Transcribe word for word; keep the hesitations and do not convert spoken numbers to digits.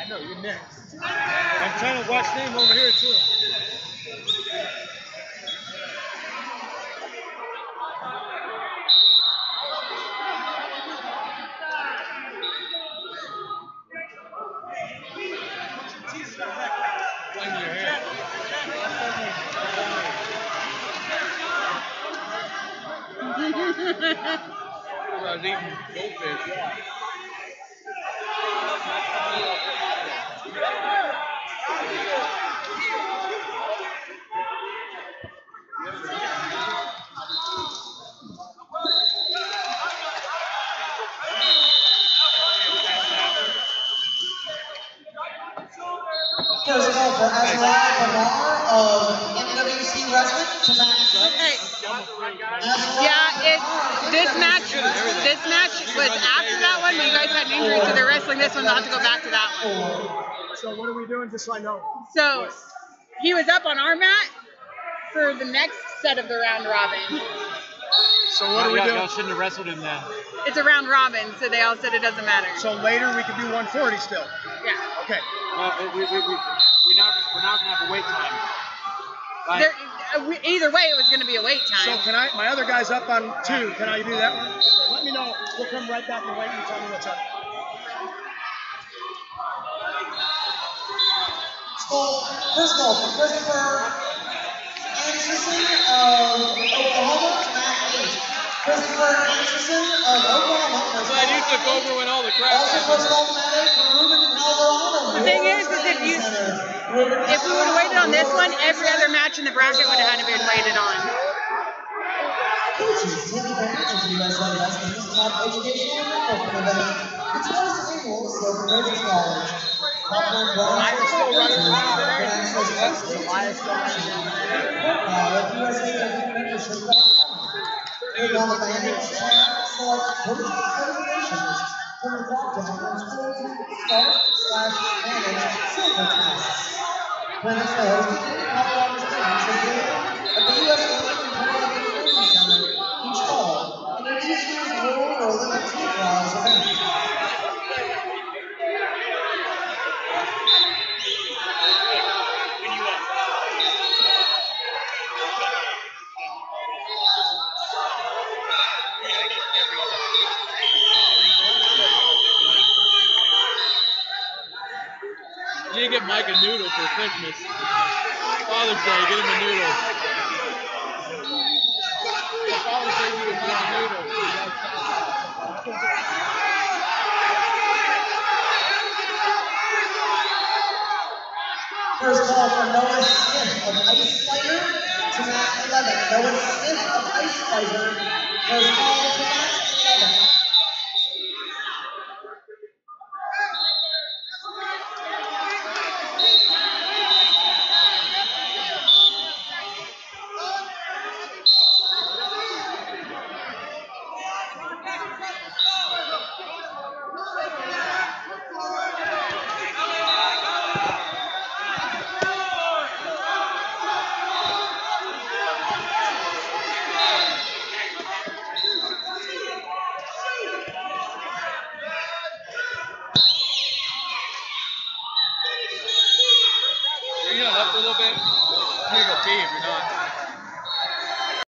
No, you're next. I'm trying to watch them over here too. Blame your hair. I was eating goldfish. First call for Azariah Lamar of N W C Wrestling to match. Hey. Yeah, it's this match. This match was after that one, but you guys had an injury, so they're wrestling this one. They'll have to go back to that one. So what are we doing? Just so I know. So he was up on our mat for the next set of the round robin. So what are we doing? Y'all shouldn't have wrestled him then. It's a round robin, so they all said it doesn't matter. So later we can do one forty still. Yeah. Okay. Uh, we, we, we, we not, we're not going to have a wait time. Like, There, uh, we- either way, it was going to be a wait So time. can I? My other guy's up on two. Can I do that one? Let me know. We'll come right back and wait and tell me what's up. Call, first call for Christopher Anderson of Oklahoma to match eight. Christopher Anderson of Oklahoma. I'm glad you took over when all the crap Also first call to match eight for Ruben Alvarado. The thing is, is if you, if we would have waited on this one, every other match in the bracket would have had to been waited on. Coaches Timmy Bennett of U S A Wrestling's top educational and networking event. The twenty-sixth annual Silver Bridges College. Popcorn Bronze. Elias still running around today? Elias still running around. U S A membership dot com. Click on the bandage tab, select coach certifications. From the drop down and scroll to start slash manage silver tasks. Clinics are hosted in Colorado Springs at the U S A Training Center each fall, and are each year's World or Olympic team trials event. You need to get Mike a noodle for Christmas. Father's Day, get him a noodle. For Father's Day, you get Mike a noodle. First call for Noah Smith of Ice Fighter to match eleven. Noah Smith of Ice Fighter. First call to